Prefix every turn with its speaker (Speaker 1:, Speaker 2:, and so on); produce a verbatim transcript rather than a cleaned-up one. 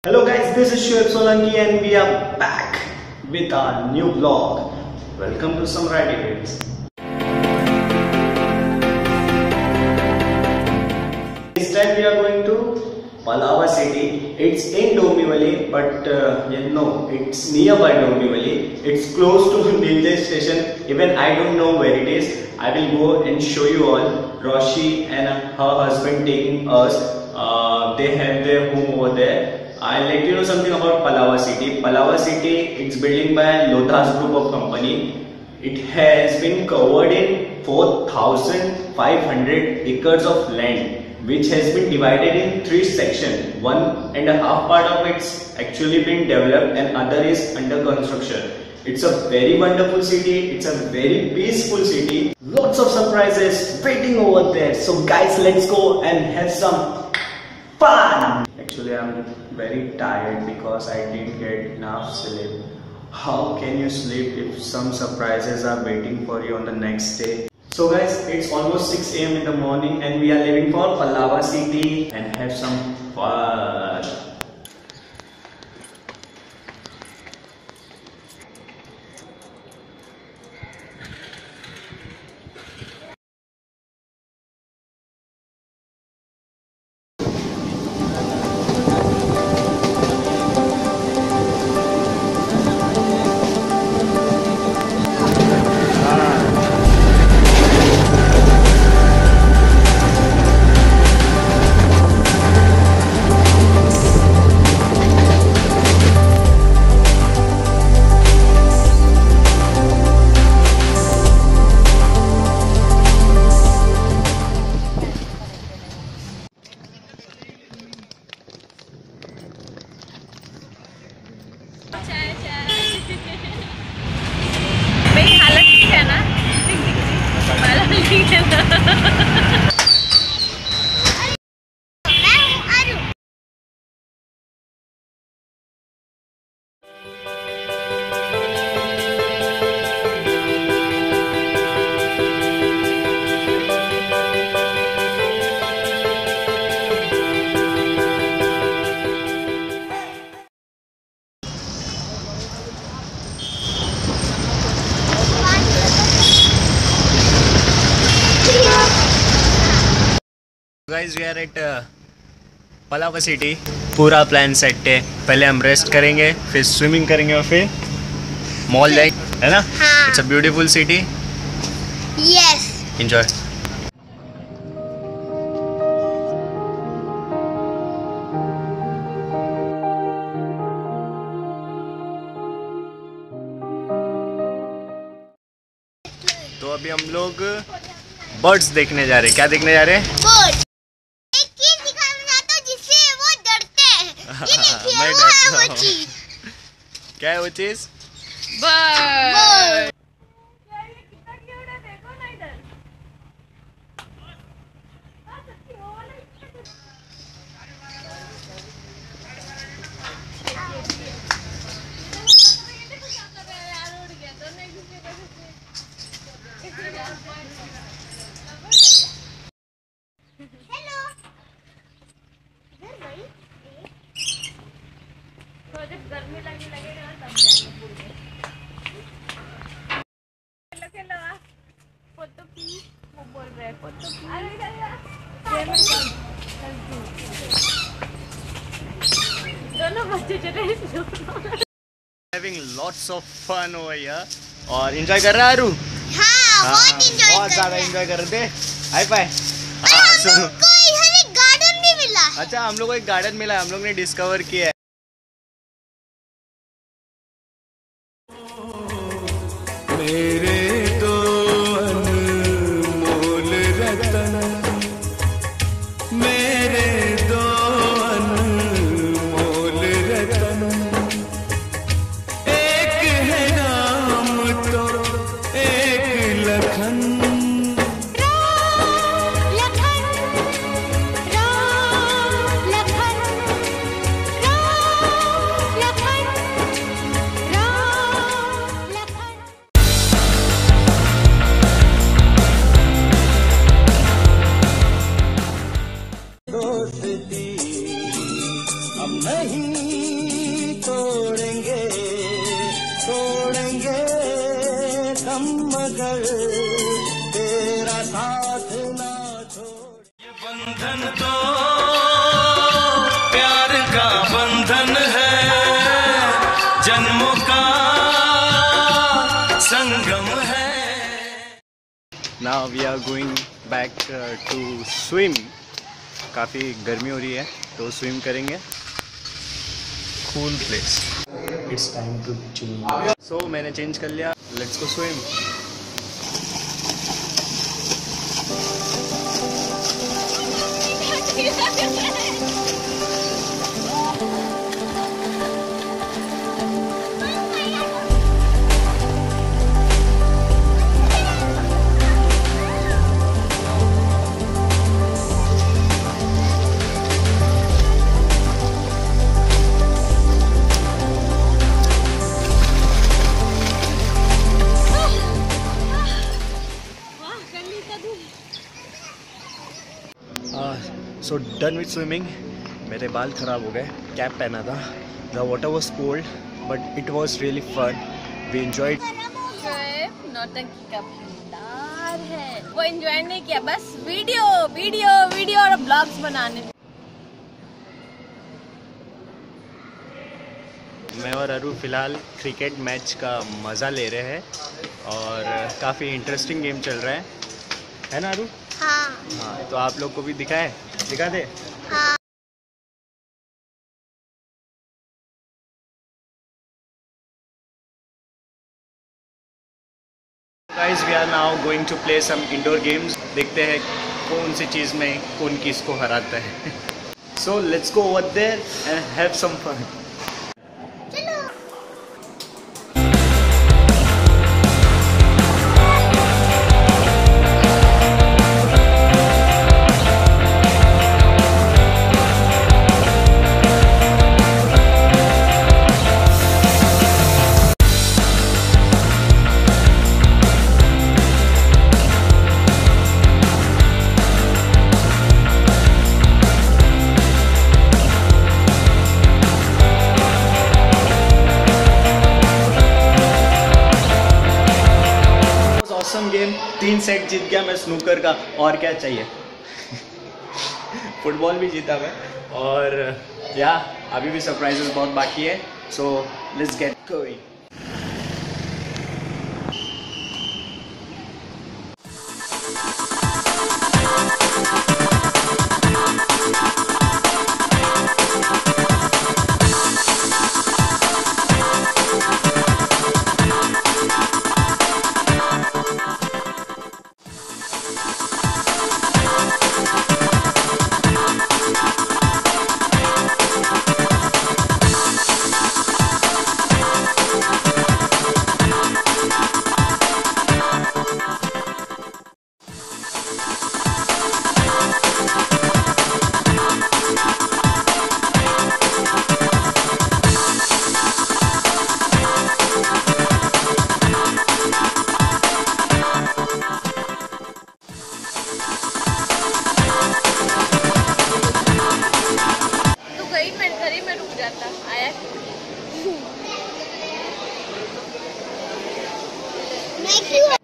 Speaker 1: Hello guys, this is Shoaib Solanki and we are back with our new vlog. Welcome to Samrat Events. This time we are going to Palava city. It's in Dombivli, but uh, you know, it's nearby Dombivli. It's close to Nilde station. Even I don't know where it is. I will go and show you all. Roshi and her husband taking us. Uh, they have their home over there. I'll let you know something about Palava city. Palava city, it's built by Lothas group of company. It has been covered in four thousand five hundred acres of land, which has been divided in three sections. One and a half part of it's actually been developed and other is under construction. It's a very wonderful city. It's a very peaceful city. Lots of surprises waiting over there. So guys, let's go and have some fun. Actually, I'm very tired because I didn't get enough sleep. How can you sleep if some surprises are waiting for you on the next day? So guys, it's almost six A M in the morning and we are leaving for Palava city and have some fun. Guys, we are at uh, Palava city. पूरा plan set है. पहले हम rest करेंगे, फिर swimming करेंगे और फिर mall जाएंगे, है ना? हाँ. It's a beautiful city.
Speaker 2: Yes.
Speaker 1: Enjoy. तो अभी हम लोग बर्ड्स देखने जा रहे हैं. क्या देखने जा रहे हैं?
Speaker 2: बर्ड्स. एक चीज दिखाना चाहता हूँ जिससे वो डरते हैं. ये देखिए
Speaker 1: मैं
Speaker 2: वो है
Speaker 1: डरता
Speaker 2: वो
Speaker 1: हूँ.
Speaker 2: चीज.
Speaker 1: क्या है वो चीज?
Speaker 2: बर्ड. जब गर्मी लगने लगेगा ना तब जाएंगे. खेलो खेलो आ. Photo please. वो बोल रहे हैं फोटो प्लीज. दोनों बच्चे चले दोनों.
Speaker 1: Having lots of fun over here. और enjoy कर रहा है आरू?
Speaker 2: हाँ, बहुत enjoy
Speaker 1: बहुत ज़्यादा enjoy कर रहे थे. Hi fi.
Speaker 2: हाँ, हम लोग को यहाँ एक गार्डन भी मिला.
Speaker 1: अच्छा, हम लोग को एक गार्डन मिला. हम लोग ने डिस्कवर किया है.
Speaker 3: मेरे दो अनमोल रतन, मेरे दो अनमोल रतन, एक है राम तो एक लखन.
Speaker 2: राम लखन, राम लखन, राम
Speaker 3: तोड़ेंगे तोड़ेंगे हम मगर तेरा साथ ना छोड़। ये बंधन तो प्यार का बंधन है, जन्मों का संगम है।
Speaker 1: Now we are going back uh, to swim. काफ़ी गर्मी हो रही है तो स्विम करेंगे। Cool place. It's time to change. So मैंने चेंज कर लिया। Let's go swim. So done with swimming. मेरे बाल ख़राब हो गए, कैप पहना था। The water was cold but it was really fun. We enjoyed.
Speaker 4: नौटंकी का भंडार है, वो एंजॉय नहीं किया, बस वीडियो वीडियो वीडियो और ब्लॉग्स बनाने।
Speaker 1: मैं और अरू फिलहाल क्रिकेट मैच का मज़ा ले रहे हैं और काफ़ी इंटरेस्टिंग गेम चल रहा है, है ना अरू?
Speaker 2: हाँ
Speaker 1: हाँ, तो आप लोग को भी दिखाए दिखा दे।
Speaker 2: हाँ।
Speaker 1: Guys, we are now going to play some indoor games. देखते हैं कौन सी चीज़ में कौन किसको हराता है। So let's go over there and have some fun. Game तीन सेट जीत गया मैं स्नूकर का, और क्या चाहिए। फुटबॉल भी जीता मैं, और या अभी भी सरप्राइजेस बहुत बाकी है। So let's get going.
Speaker 2: मैं क्यों